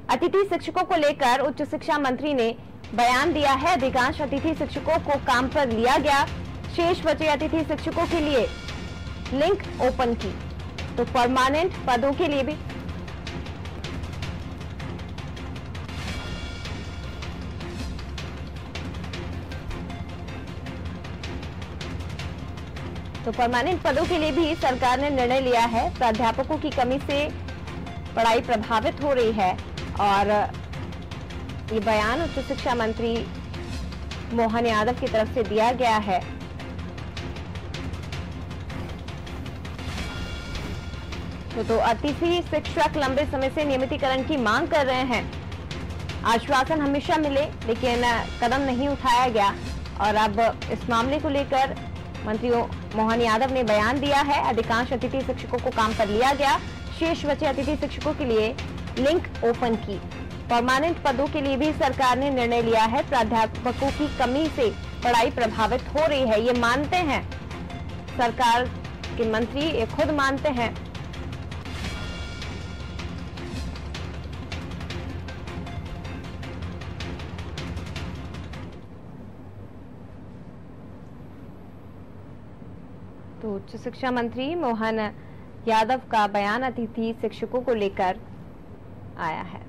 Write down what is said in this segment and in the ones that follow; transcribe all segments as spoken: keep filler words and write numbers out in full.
अतिथि शिक्षकों को लेकर उच्च शिक्षा मंत्री ने बयान दिया है। अधिकांश अतिथि शिक्षकों को काम पर लिया गया, शेष बचे अतिथि शिक्षकों के लिए लिंक ओपन की। तो परमानेंट पदों के लिए भी तो परमानेंट पदों के लिए भी सरकार ने निर्णय लिया है। प्राध्यापकों की कमी से पढ़ाई प्रभावित हो रही है और ये बयान उच्च शिक्षा मंत्री मोहन यादव की तरफ से दिया गया है। तो, तो अतिथि शिक्षक लंबे समय से नियमितीकरण की मांग कर रहे हैं। आश्वासन हमेशा मिले लेकिन कदम नहीं उठाया गया और अब इस मामले को लेकर मंत्री मोहन यादव ने बयान दिया है। अधिकांश अतिथि शिक्षकों को काम पर लिया गया, शेष बचे अतिथि शिक्षकों के लिए लिंक ओपन की। परमानेंट पदों के लिए भी सरकार ने निर्णय लिया है। प्राध्यापकों की कमी से पढ़ाई प्रभावित हो रही है, ये मानते हैं सरकार के मंत्री, ये खुद मानते हैं। तो उच्च शिक्षा मंत्री मोहन यादव का बयान अतिथि शिक्षकों को लेकर आया है।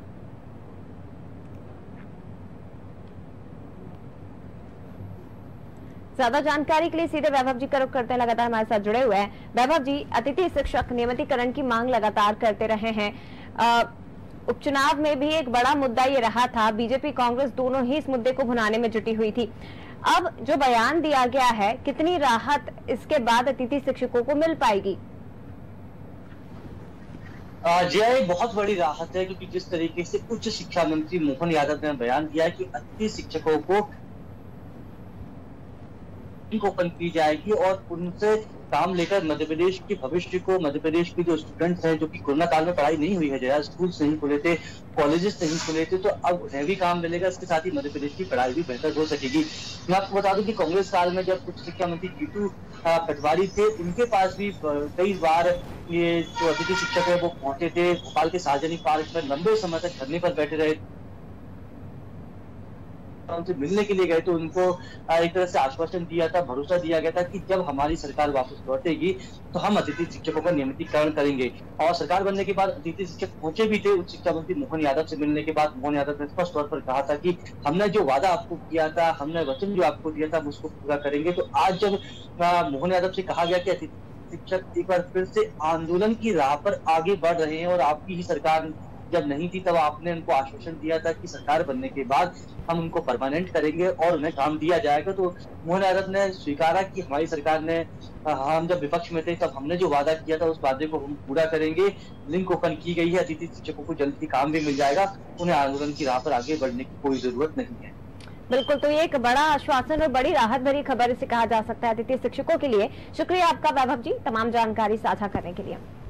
ज्यादा जानकारी के लिए सीधे वैभव जी का रुख करते हैं, लगातार हमारे साथ जुड़े हुए हैं। वैभव जी, अतिथि शिक्षक नियमितीकरण की मांग लगातार करते रहे हैं। उपचुनाव में भी एक बड़ा मुद्दा ये रहा था, बीजेपी कांग्रेस दोनों ही इस मुद्दे को भुनाने में जुटी हुई थी। अब जो बयान दिया गया है, कितनी राहत इसके बाद अतिथि शिक्षकों को मिल पाएगी? जी, बहुत बड़ी राहत है, क्योंकि जिस तरीके से उच्च शिक्षा मंत्री मोहन यादव ने बयान दिया है कि अतिथि शिक्षकों को ओपन की जाएगी और उनसे काम लेकर मध्य प्रदेश के भविष्य को, मध्य प्रदेश के जो स्टूडेंट्स हैं जो कि कोरोना काल में पढ़ाई नहीं हुई है, जहाँ स्कूल नहीं खुले थे, कॉलेजेस नहीं खुले थे, तो अब उन्हें भी काम मिलेगा। इसके साथ ही मध्य प्रदेश की पढ़ाई भी बेहतर हो सकेगी। मैं आपको बता दूं कि कांग्रेस काल में जब उच्च शिक्षा मंत्री जीतू पटवारी थे, उनके पास भी कई बार ये जो अतिथि शिक्षक है वो पहुंचे थे। भोपाल के सार्वजनिक पार्क में लंबे समय तक धरने पर बैठे रहे, उनसे मिलने के लिए गए तो उनको एक तरह से आश्वासन दिया था, भरोसा दिया गया था कि जब हमारी सरकार वापस लौटेगी तो हम अतिथि शिक्षकों का नियमितीकरण करेंगे। और सरकार बनने के बाद अतिथि शिक्षक पहुंचे भी थे। उच्च शिक्षा मंत्री मोहन यादव से मिलने के बाद मोहन यादव ने स्पष्ट तौर पर कहा था कि हमने जो वादा आपको किया था, हमने वचन जो आपको दिया था, हम उसको पूरा करेंगे। तो आज जब मोहन यादव से कहा गया कि अतिथि शिक्षक एक बार फिर से आंदोलन की राह पर आगे बढ़ रहे हैं और आपकी ही सरकार जब नहीं थी तब आपने उनको आश्वासन दिया था कि सरकार बनने के बाद हम उनको परमानेंट करेंगे और उन्हें काम दिया जाएगा, तो मोहन यादव ने स्वीकारा कि हमारी सरकार ने, हम जब विपक्ष में थे तब हमने जो वादा किया था उस वादे को हम पूरा करेंगे। लिंक ओपन की गई है, अतिथि शिक्षकों को जल्द ही काम भी मिल जाएगा, उन्हें आंदोलन की राह पर आगे बढ़ने की कोई जरूरत नहीं है। बिल्कुल, तो ये एक बड़ा आश्वासन और बड़ी राहत भरी खबर इसे कहा जा सकता है अतिथि शिक्षकों के लिए। शुक्रिया आपका वैभव जी, तमाम जानकारी साझा करने के लिए।